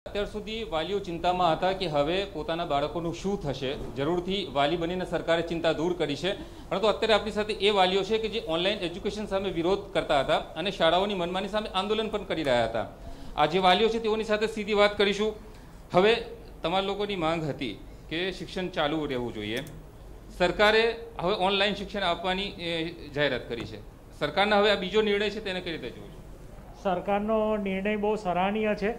અત્યાર સુધી વાલીઓ ચિંતામાં હતા કે હવે પોતાના બાળકોનું શું થશે। જરૂરથી વાલી બનીને સરકારે ચિંતા દૂર કરી છે, પરંતુ અત્યારે આપણી સાથે એ વાલીઓ છે કે જે ઓનલાઈન એજ્યુકેશન સામે વિરોધ કરતા હતા અને શાળાઓની મનમાની સામે આંદોલન પણ કરી રહ્યા હતા। આ જે વાલીઓ છે તેઓની સાથે સીધી વાત કરીશું। હવે તમારા લોકોની માંગ હતી કે શિક્ષણ ચાલુ રહેવું જોઈએ। સરકારે હવે ઓનલાઈન શિક્ષણ આપવાની જાહેરાત કરી છે। સરકારના હવે આ બીજો નિર્ણય છે તેને કઈ રીતે જોવો છો? સરકારનો નિર્ણય બહુ સરાહનીય છે।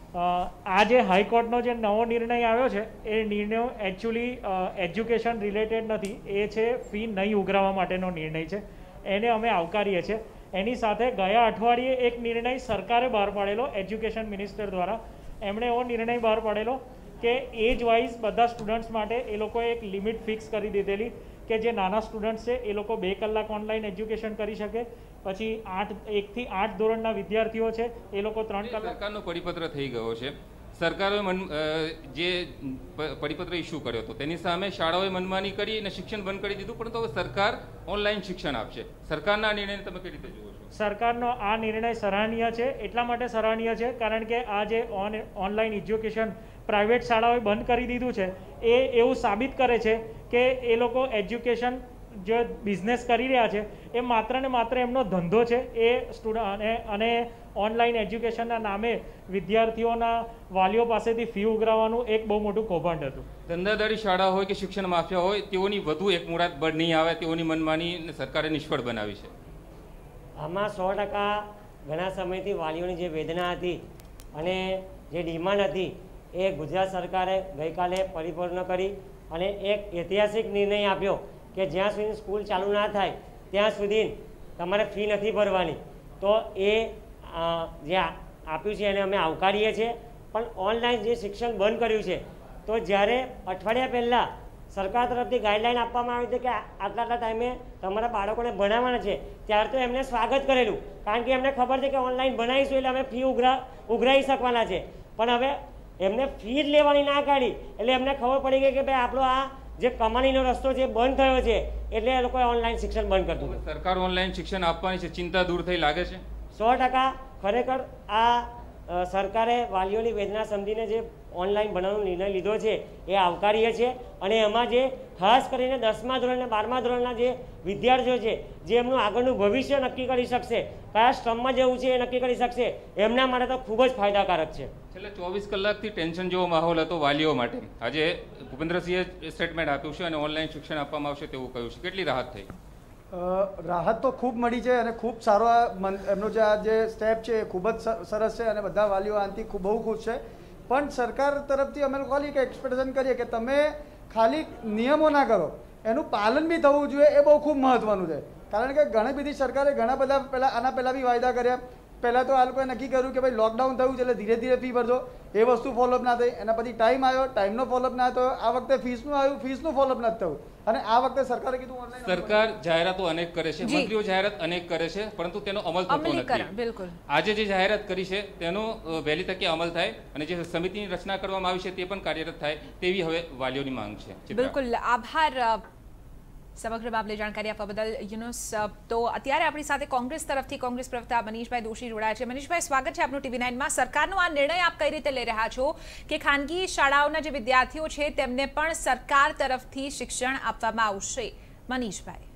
આ જે હાઈકોર્ટનો જે નવો નિર્ણય આવ્યો છે એ નિર્ણય એકચ્યુઅલી એજ્યુકેશન રિલેટેડ નથી, એ છે ફી નહીં ઉઘરાવવા માટેનો નિર્ણય છે, એને અમે આવકારીએ છીએ। એની સાથે ગયા અઠવાડિયે એક નિર્ણય સરકારે બહાર પાડેલો એજ્યુકેશન મિનિસ્ટર દ્વારા, એમણે એવો નિર્ણય બહાર પાડેલો કે એજ વાઇઝ બધા સ્ટુડન્ટ્સ માટે એ લોકોએ એક લિમિટ ફિક્સ કરી દીધેલી કે જે નાના સ્ટુડન્ટ્સ છે એ લોકો 2 કલાક ઓનલાઈન એજ્યુકેશન કરી શકે, પછી 1 થી 8 ધોરણના વિદ્યાર્થીઓ છે એ લોકો 3 કલાક। સરકારનો પરિપત્ર થઈ ગયો છે, સરકારે જે પરિપત્ર ઇસ્યુ કર્યો હતો તેની સામે શાળાઓએ મનમાની કરી અને શિક્ષણ બંધ કરી દીધું, પરંતુ હવે સરકાર ઓનલાઈન શિક્ષણ આપશે। સરકારના આ નિર્ણયને તમે કઈ રીતે જુઓ છો? સરકારનો આ નિર્ણય સરાહનીય છે। એટલા માટે સરાહનીય છે કારણ કે આ જે ઓનલાઈન એજ્યુકેશન પ્રાઇવેટ શાળાઓએ બંધ કરી દીધું છે એ એવું સાબિત કરે છે કે એ લોકો એજ્યુકેશન જે બિઝનેસ કરી રહ્યા છે એ માત્ર ને માત્ર એમનો ધંધો છે એ સ્ટુડન્ટ અને ઓનલાઈન એજ્યુકેશનના નામે વિદ્યાર્થીઓના વાલીઓ પાસેથી ફી ઉઘરાવવાનું એક બહુ મોટું કૌભાંડ હતું। ધંધાદારી શાળા હોય કે શિક્ષણ માફિયા હોય તેઓની વધુ એક મુરાદ બળ નહીં આવે તેઓની મનમાની સરકારે નિષ્ફળ બનાવી છે। આમાં 100% ઘણા સમયથી વાલીઓની જે વેદના હતી અને જે ડિમાન્ડ હતી એ ગુજરાત સરકારે ગઈકાલે પરિપૂર્ણ કરી અને એક ઐતિહાસિક નિર્ણય આપ્યો કે જ્યાં સુધી સ્કૂલ ચાલુ ના થાય ત્યાં સુધી તમારે ફી નથી ભરવાની। તો એ જે આપ્યું છે એને અમે આવકારીએ છીએ। પણ ઓનલાઈન જે શિક્ષણ બંધ કર્યું છે તો જ્યારે અઠવાડિયા પહેલાં સરકાર તરફથી ગાઈડલાઈન આપવામાં આવી હતી કે આટલા ટાઈમે તમારા બાળકોને ભણાવવાના છે, ત્યારે તો એમને સ્વાગત કરેલું કારણ કે એમને ખબર છે કે ઓનલાઈન ભણાવીશું એટલે અમે ફી ઉઘરાવી શકવાના છે। પણ હવે એમને ફી જ લેવાની ના કાઢી એટલે એમને ખબર પડી ગઈ કે ભાઈ આપણો આ જે કમાણીનો રસ્તો જે બંધ થયો છે એટલે એ લોકોએ ઓનલાઈન શિક્ષણ બંધ કરી દીધું। સરકાર ઓનલાઈન શિક્ષણ આપવાની છે, ચિંતા દૂર થઈ લાગે છે? 100% ખરેખર આ સરકારે વાલીઓની વેદના સમજીને જે ઓનલાઈન ભણવાનો નિર્ણય લીધો છે એ આવકારીએ છીએ। અને એમાં જે ખાસ કરીને 10મા ધોરણ અને 12મા ધોરણના જે વિદ્યાર્થીઓ છે જે એમનું આગળનું ભવિષ્ય નક્કી કરી શકશે, કયા સ્ટ્રીમમાં જવું છે એ નક્કી કરી શકશે, એમના માટે તો ખૂબ જ ફાયદાકારક છે। છેલ્લા 24 કલાકથી ટેન્શન જેવો માહોલ હતો વાલીઓ માટે, આજે ભૂપેન્દ્રસિંહે સ્ટેટમેન્ટ આપ્યું છે અને ઓનલાઈન શિક્ષણ આપવામાં આવશે તેવું કહ્યું છે, કેટલી રાહત થઈ? રાહત તો ખૂબ મળી છે અને ખૂબ સારો એમનો જે સ્ટેપ છે એ ખૂબ જ સરસ છે અને બધા વાલીઓ આનાથી બહુ ખુશ છે। પણ સરકાર તરફથી અમે લોકો ખાલી એક એક્સપેક્ટેશન કરીએ કે તમે ખાલી નિયમો ના કરો, એનું પાલન બી થવું જોઈએ, એ બહુ ખૂબ મહત્ત્વનું છે। કારણ કે ઘણી બધી સરકારે ઘણા બધા આના પહેલાં બી વાયદા કર્યા। પહેલાં તો આ લોકોએ નક્કી કર્યું કે ભાઈ લોકડાઉન થયું છે એટલે ધીરે ધીરે ફી ભરજો, એ વસ્તુ ફોલોઅપ ના થઈ। એના પછી ટાઈમ આવ્યો, ટાઈમનો ફોલોઅપ ના થયો, આ વખતે ફીસનું આવ્યું, ફીસનું ફોલોઅપ નથી થયું અને આ વખતે સરકારે કીધું ઓનલાઈન। સરકાર જાહેરાતો અનેક કરે છે, મંત્રીઓ જાહેરાત અનેક કરે છે, પરંતુ તેનો અમલ થતો નથી। બિલકુલ આજે જે જાહેરાત કરી છે તેનો વહેલી તકે અમલ થાય અને જે સમિતિની રચના કરવામાં આવી છે તે પણ કાર્યરત થાય તેવી હવે વાલીઓની માંગ છે। બિલકુલ આભાર સમગ્ર મામલે જાણકારી આપવા બદલ યુનુસ। તો અત્યારે આપણી સાથે કોંગ્રેસ તરફથી કોંગ્રેસ પ્રવક્તા મનીષભાઈ દોશી જોડાયા છે। મનીષભાઈ, સ્વાગત છે આપનું TV9માં। સરકારનો આ નિર્ણય આપ કઈ રીતે લઈ રહ્યા છો કે ખાનગી શાળાઓના જે વિદ્યાર્થીઓ છે તેમને પણ સરકાર તરફથી શિક્ષણ આપવામાં આવશે? મનીષભાઈ,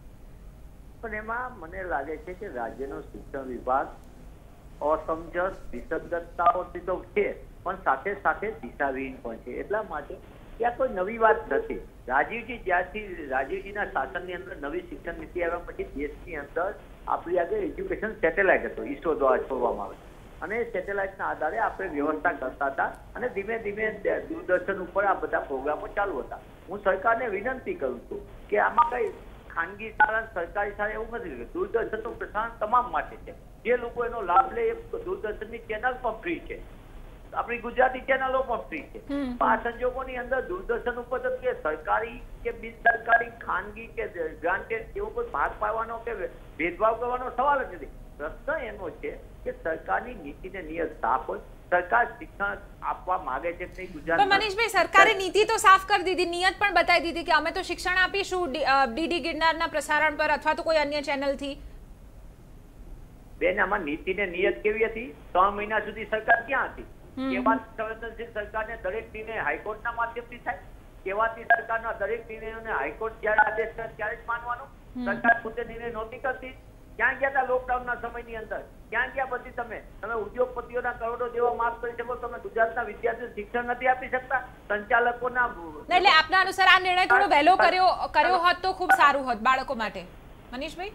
પણ એમાં મને લાગે છે કે રાજ્યનો શિક્ષણ વિભાગ અસમંજસ વિસંગતતાઓથી તો છે પણ સાથે સાથે દિશાવિહીન પણ છે। એટલા માટે ત્યાં કોઈ નવી વાત નથી। રાજીવજીના શાસનની અંદર નવી શિક્ષણ નીતિ આવ્યા પછી દેશની અંદર આપણી આગળ એજ્યુકેશન સેટેલાઇટ હતો, ઈસરો દ્વારા છોડવામાં આવે અને સેટેલાઇટના આધારે આપણે વ્યવસ્થા કરતા હતા અને ધીમે ધીમે દૂરદર્શન ઉપર આ બધા પ્રોગ્રામો ચાલુ હતા। હું સરકારને વિનંતી કરું છું કે આમાં કઈ ખાનગી શાળા સરકારી શાળા એવું નથી, દૂરદર્શનનું પ્રસારણ તમામ માટે છે। જે લોકો એનો લાભ લે એ દૂરદર્શનની ચેનલ પણ ફ્રી છે, આપણી ગુજરાતી ચેનલો પણ ફ્રી છે। આ સંજોગોની અંદર દૂરદર્શન ઉપર કે સરકારી કે બિન સરકારી, ખાનગી કે ગ્રાન્ટેડ એવો કોઈ ભાગ પાડવાનો કે ભેદભાવ કરવાનો સવાલ જ નથી। પ્રશ્ન એનો છે કે સરકારની નીતિને નિયત સાફ હોય, સરકાર શિક્ષણ આપવા માંગે છે કે ગુજરાત। મનીષભાઈ, સરકારે નીતિ તો સાફ કરી દીધી, નિયત પણ બતાવી દીધી કે અમે તો શિક્ષણ આપીશું ડીડી ગિરનારના પ્રસારણ પર અથવા તો કોઈ અન્ય ચેનલથી। બેન, આમાં નીતિને નિયત કેવી હતી? 3 મહિના સુધી સરકાર ક્યાં હતી? એવા સંવેદનશીલ સરકારને દરેક નિર્ણય હાઈકોર્ટના માધ્યમથી થાય, એવાથી સરકારના દરેક નિર્ણયોને હાઈકોર્ટ જ્યારે આદેશ કરે ત્યારે જ માનવાનો. સરકાર પોતે નિર્ણય નહોતી કરતી. ક્યાં ગયા હતા લોકડાઉનના સમયની અંદર? ક્યાં ગયા પછી તમે ઉદ્યોગપતિઓના કરોડો જેવા માફ કરી શકો? તમે ગુજરાતના વિદ્યાર્થીઓ શિક્ષણ નથી આપી શકતા? સંચાલકોના એટલે આપના અનુસાર આ નિર્ણય થોડો વહેલો કર્યો હોત તો ખૂબ સારું હોત બાળકો માટે. મનીષભાઈ,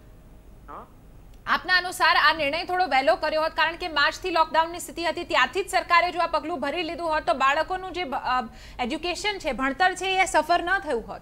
આપના અનુસાર આ નિર્ણય થોડો વહેલો કર્યો હોત, કારણ કે માર્ચથી લોકડાઉનની સ્થિતિ હતી, ત્યારથી જ સરકારે જો આ પગલું ભરી લીધું હોત તો બાળકોનું જે એજ્યુકેશન છે, ભણતર છે, એ સફર ન થયું હોત.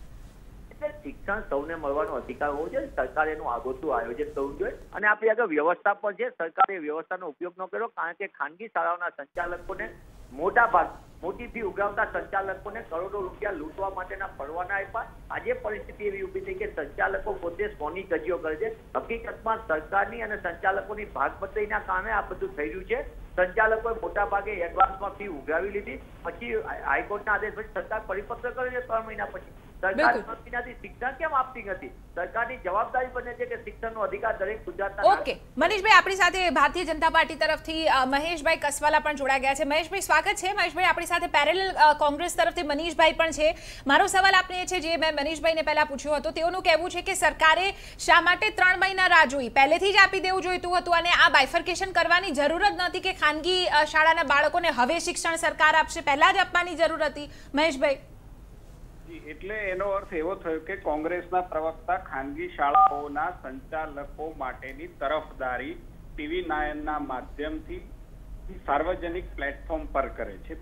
શિક્ષણ સૌને મળવાનો અધિકાર હોવો જોઈએ. સરકારે એનું આગોતરું આયોજન કરવું જોઈએ. અને આપણી આગળ વ્યવસ્થા પણ છે. સરકારે વ્યવસ્થાનો ઉપયોગ ન કર્યો, કારણ કે ખાનગી શાળાઓના સંચાલકોને મોટી ફી ઉઘરાવતા સંચાલકોને કરોડો રૂપિયા લૂંટવા માટેના પરવાના આપ્યા. આજે પરિસ્થિતિ એવી ઉભી થઈ કે સંચાલકો પોતે સોની કજીઓ કરે છે. હકીકતમાં સરકારની અને સંચાલકોની ભાગબદ્ધીના કારણે આ બધું થઈ રહ્યું છે. સંચાલકોએ મોટા ભાગે એડવાન્સમાં ફી ઉઘરાવી લીધી, પછી હાઈકોર્ટના આદેશ પછી સરકાર પરિપત્ર કરે છે 3 મહિના પછી. સરકાર શિક્ષણ કેમ આપતી નથી? સરકારની જવાબદારી બને છે કે શિક્ષણનો અધિકાર દરેક ગુજરાતના. ઓકે મનીષભાઈ, આપણી સાથે ભારતીય જનતા પાર્ટી તરફથી મહેશભાઈ કસવાલા પણ જોડાઈ ગયા છે. મહેશભાઈ સ્વાગત છે. મહેશભાઈ, આપણી સાથે પેરેલલ કોંગ્રેસ તરફથી મનીષભાઈ પણ છે. મારો સવાલ આપને એ છે જે મેં મનીષભાઈને પહેલા પૂછ્યો હતો, તેઓનું કહેવું છે કે સરકારે શા માટે 3 મહિના રાહ જોઈ? પહેલેથી જ આપી દેવું જોઈતું હતું અને આ બાયફર્કેશન કરવાની જરૂર જ નહોતી કે ખાનગી શાળાના બાળકોને હવે શિક્ષણ સરકાર આપશે, પહેલા જ આપવાની જરૂર હતી. મહેશભાઈ, એટલે એનો અર્થ એવો થયો કે કોંગ્રેસના પ્રવક્તા ખાનગી શાળાઓના સંચાલકો માટેની તરફદારી TV9 ના માધ્યમથી સાર્વજનિક પ્લેટફોર્મ પર કરે છે.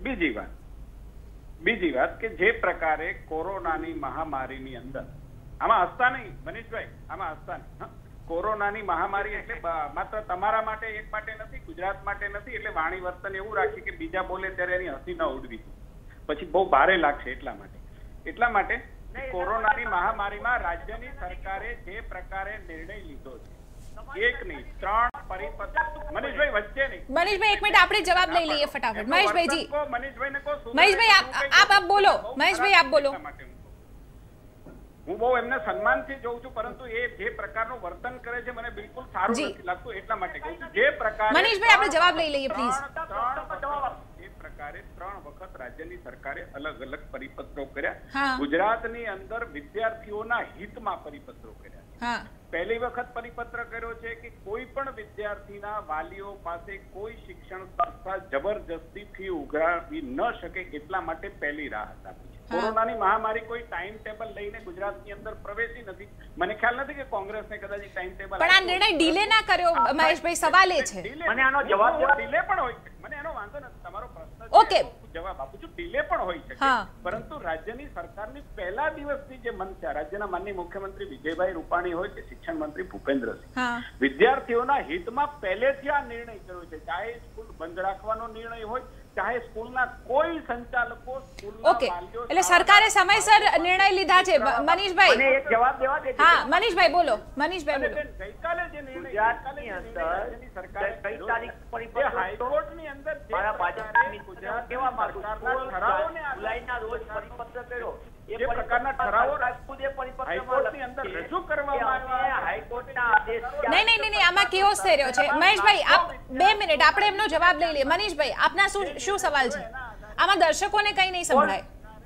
બીજી વાત કે જે પ્રકારે કોરોનાની મહામારીની અંદર, આમાં હસતા નહીં મનીષભાઈ, આમાં હસતા નહીં. કોરોનાની મહામારી એટલે માત્ર તમારા માટે એક માટે નથી, ગુજરાત માટે નથી. એટલે વાણી વર્તન એવું રાખી કે બીજા બોલે ત્યારે એની હસી ન ઉડવી, પછી બહુ ભારે લાગશે. એટલા માટે કોરોનાની મહામારીમાં રાજ્યની સરકારે જે પ્રકારે નિર્ણય લીધો છે, 1 નહીં 3 પરિપત્ર. મનીષભાઈ વચ્ચે નહીં. મનીષભાઈ 1 મિનિટ આપણે જવાબ લઈ લઈએ ફટાફટ. મહેશભાઈ મનીષભાઈને કહો. મહેશભાઈ આપ બોલો. મહેશભાઈ આપ બોલો. હું બહુ એમને સન્માનથી જોઉં છું, પરંતુ એ જે પ્રકારનું વર્તન કરે છે મને બિલકુલ સારું નથી લાગતું. એટલા માટે કહું છું જે પ્રકારે. મનીષભાઈ આપણે જવાબ લઈ લઈએ પ્લીઝ. જે પ્રકારે 3 વખત રાજ્યની સરકારે અલગ અલગ પરિપત્રો કર્યા, ગુજરાતની અંદર વિદ્યાર્થીઓના હિતમાં પરિપત્રો કર્યા. પહેલી વખત પરિપત્ર કર્યો છે કે કોઈ પણ વિદ્યાર્થીના વાલીઓ પાસે કોઈ શિક્ષણ સંસ્થા જબરજસ્તી ફી ઉઘરાવી ન શકે, એટલા માટે પહેલી રાહત આપી. કોરોનાની મહામારી કોઈ ટાઈમ ટેબલ લઈને ગુજરાતની અંદર પ્રવેશી નથી. મને ખ્યાલ નથી કે કોંગ્રેસને કદાચ ટાઈમ ટેબલ, પણ આ નિર્ણય ડીલે ના કર્યો મહેશભાઈ, સવાલ એ છે. મને આનો જવાબ ડીલે પણ હોય છે, મને એનો વાંધો નથી. તમારો પ્રશ્ન ઓકે જવાબ આપું છું. ડીલે પણ હોય છે, પરંતુ રાજ્યની સરકારની પહેલા દિવસથી જે મન છે, રાજ્યના માનનીય મુખ્યમંત્રી વિજયભાઈ રૂપાણી હોય કે શિક્ષણ મંત્રી ભૂપેન્દ્રસિંહ, વિદ્યાર્થીઓના હિતમાં પહેલેથી આ નિર્ણય કર્યો છે. ચાહે સ્કૂલ બંધ રાખવાનો નિર્ણય હોય, ચાહે સ્કૂલના કોઈ સંચાલકો, સ્કૂલના વાલીઓ. એટલે સરકારે સમયસર નિર્ણય લીધા છે. મનીષભાઈ મને એક જવાબ દેવા દે. હા મનીષભાઈ બોલો. મનીષભાઈ બોલો. ગઈકાલે જે નિર્ણય ગુજરાતની અંદર સરકારે કઈ તારીખ પરિપત્ર હાઈકોર્ટની અંદર મારા ભાજપની ગુજરાત કેવા જુલાઈના રોજ પરિપત્ર કર્યો, એ પ્રકારના ઠરાવો હાઈકોર્ટની અંદર રજૂ કરવામાં આવ્યા. હાઈકોર્ટના આદેશ નહીં આમાં કેવો થઈ રહ્યો છે. મહેશભાઈ આપ 2 મિનિટ આપણે એમનો જવાબ લઈ લઈએ. મનીષભાઈ આપના શું સવાલ છે? આમાં દર્શકોને કઈ નહીં સંભળાય.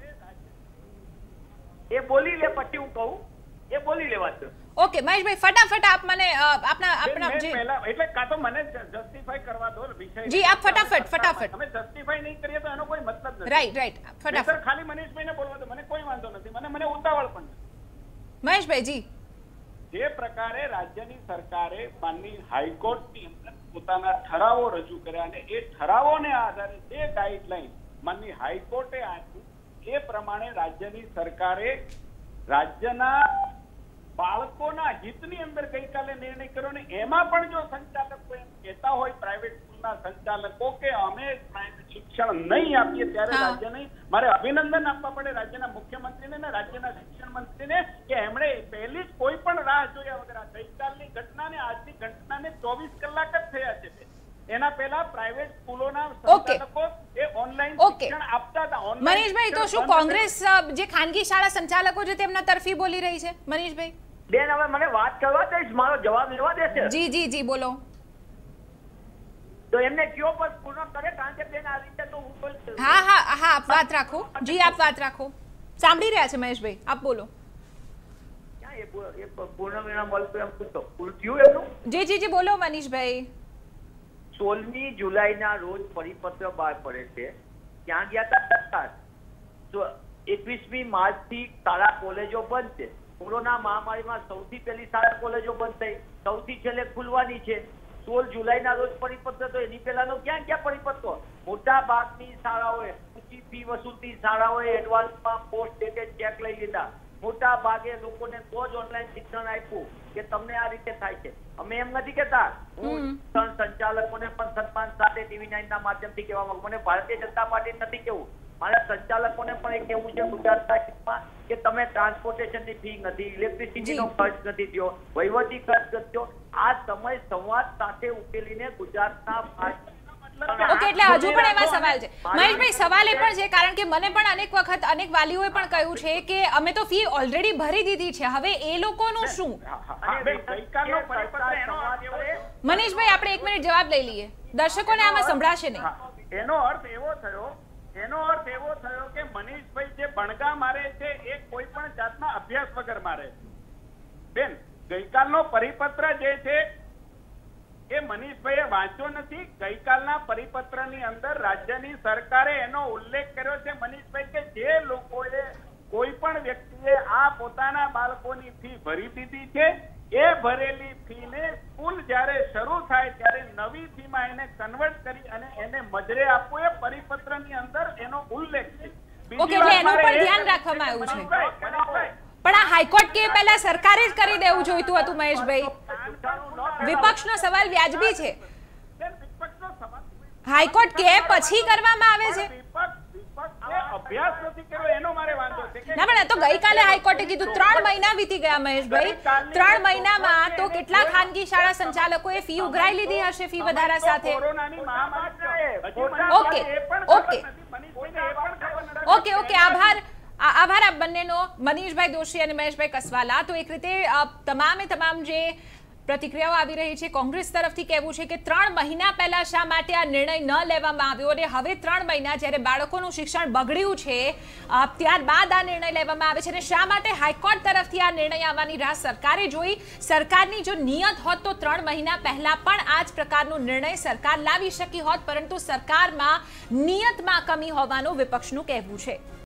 એ બોલી લે પછી હું કહું. એ બોલી લેવા દો. ઓકે મહેશભાઈ ફટાફટ આપ મને આપના જે એટલે કાં તો મને જસ્ટિફાઈ કરવા દો વિષય. જી આપ ફટાફટ. અમે જસ્ટિફાઈ નહીં કરીએ તો એનો કોઈ મતલબ નથી. રાઈટ ફટાફટ. ખાલી મનીષભાઈને બોલવા દો, મને કોઈ વાંધો નથી. મને ઉતાવળ પણ નથી. મહેશભાઈ જી, જે પ્રકારે રાજ્યની સરકારે માનની હાઈકોર્ટની અંદર પોતાના ઠરાવો રજૂ કર્યા અને એ ઠરાવોને આધારે જે ગાઈડલાઈન માનની હાઈકોર્ટે આપ્યું, એ પ્રમાણે રાજ્યની સરકારે રાજ્યના બાળકોના હિતની અંદર ગઈકાલે નિર્ણય કર્યો. ને એમાં પણ જો સંચાલકો એમ કહેતા હોય, પ્રાઇવેટ સ્કૂલના સંચાલકો, કે અમે શિક્ષણ નહીં આપીએ, ત્યારે રાજ્ય નહીં, મારે અભિનંદન આપવા પડે રાજ્યના મુખ્યમંત્રીને ને રાજ્યના શિક્ષણ મંત્રીને કે એમણે પહેલી જ કોઈ પણ રાહ જોયા વગર આ ગઈકાલની ઘટના ને આજની ઘટનાને 24 કલાક જ થયા છે. એના પહેલા પ્રાઇવેટ સ્કૂલોના સંચાલકો એ ઓનલાઈન શિક્ષણ આપતા હતા. મનીષભાઈ તો શું કોંગ્રેસ જે ખાનગી શાળા સંચાલકો છે તેમના તરફી બોલી રહી છે? મનીષભાઈ બેન હવે મને વાત કરવા દઈશ, મારો જવાબ લેવા દેશે. જી બોલો. તો એમને કયો પણ પૂર્ણ કરે, કારણ કે બેન આ રીતે તો હું કોઈ હા હા હા આપ વાત રાખો જી, આપ વાત રાખો, સાંભળી રહ્યા છે મહેશભાઈ, આપ બોલો. ક્યાં એ પૂર્ણ વિરામ મળતું એમ પૂછો, પૂરું થયું એમનું? જી જી જી બોલો મનીષભાઈ. 16મી જુલાઈના રોજ પરિપત્ર બહાર પડે છે, ત્યાં ગયા હતા સરકાર. તો 21મી માર્ચથી શાળા કોલેજો બંધ છે. કોરોના મહામારીમાં સૌથી પહેલી શાળા કોલેજો બંધ થઈ, સૌથી છેલ્લે ખુલવાની છે. 16 જુલાઈના રોજ પરિપત્ર, તો એની પહેલાનો ક્યાં પરિપત્રો? મોટા ભાગની શાળાઓએ ઊંચી ફી વસૂલતી શાળાઓએ એડવાન્સમાં પોસ્ટ ડેટેડ ચેક લઈ લીધા. મોટા ભાગે લોકોને તો જ ઓનલાઈન શિક્ષણ આપ્યું કે તમને આ રીતે થાય છે. અમે એમ નથી કહેતા, હું સંચાલકોને પણ સન્માન સાથે TV9 ના માધ્યમથી કહેવા માંગુ, મને ભારતીય જનતા પાર્ટી નથી કેવું, મારે સંચાલકોને પણ એ કહેવું છે ગુજરાતના હિતમાં કે તમે ટ્રાન્સપોર્ટેશનની ફી નથી, ઇલેક્ટ્રિસિટીનો ખર્ચ નથી થયો, વહીવટી ખર્ચ નથી થયો. આ સમય સંવાદ સાથે ઉકેલીને ગુજરાતના ઓકે, એટલે હજુ પણ એવા સવાલ છે મહેશભાઈ. સવાલ એ પણ છે કારણ કે મને પણ અનેક વખત અનેક વાલીઓએ પણ કહ્યું છે કે અમે તો ફી ઓલરેડી ભરી દીધી છે, હવે એ લોકોનું શું? મનીષભાઈ આપણે 1 મિનિટ જવાબ લઈ લઈએ, દર્શકોને આમાં સંભળાશે નહીં. એનો અર્થ એવો થયો કે મનીષભાઈ જે બણગા મારે છે એ કોઈ પણ જાતના અભ્યાસ વગર મારે. બેન, ગઈકાલનો પરિપત્ર જે છે એ મનીષભાઈએ વાંચ્યો નથી. ગઈકાલના પરિપત્રની અંદર રાજ્યની સરકારે એનો ઉલ્લેખ કર્યો છે મનીષભાઈ કે જે લોકોએ કોઈ પણ વ્યક્તિએ આ પોતાના બાળકોની ફી ભરી દીધી છે, એ ભરેલી ફીને સ્કૂલ જ્યારે શરૂ થાય ત્યારે નવી ફીમાં એને કન્વર્ટ કરી અને એને મજરે આપવું, એ પરિપત્રની અંદર એનો ઉલ્લેખ છે. ઓકે, એટલે એનું પણ ધ્યાન રાખવામાં આવ્યું છે. પણ આ હાઈકોર્ટ કે પહેલા સરકારે જ કરી દેવું જોઈતું હતું મહેશભાઈ. વિપક્ષનો સવાલ વ્યાજબી છે, હાઈકોર્ટ કે પછી કરવામાં આવે છે. અભ્યાસ નથી કર્યો એનો મારે વાંધો છે. ના પણ તો ગઈકાલે હાઈકોર્ટે કીધું 3 મહિના વીતી ગયા મહેશભાઈ. 3 મહિનામાં તો કેટલા ખાનગી શાળા સંચાલકોએ ફી ઉઘરાઈ લીધી હશે ફી વધારા સાથે. ઓકે ઓકે આભાર આપ બંનેનો, મનીષભાઈ દોશી અને મહેશભાઈ કસવાલા. તો એક રીતે તમામ જે પ્રતિક્રિયાઓ આવી રહી છે, કોંગ્રેસ તરફથી કહેવું છે કે 3 મહિના પહેલા શા માટે આ નિર્ણય ન લેવામાં આવ્યો અને હવે 3 મહિના જ્યારે બાળકોનું શિક્ષણ બગડ્યું છે ત્યારબાદ આ નિર્ણય લેવામાં આવે છે, અને શા માટે હાઈકોર્ટ તરફથી આ નિર્ણય આવવાની રાહ સરકારે જોઈ. સરકારની જો નિયત હોત તો 3 મહિના પહેલા પણ આ જ પ્રકારનો નિર્ણય સરકાર લાવી શકી હોત, પરંતુ સરકારમાં નિયતમાં કમી હોવાનું વિપક્ષનું કહેવું છે.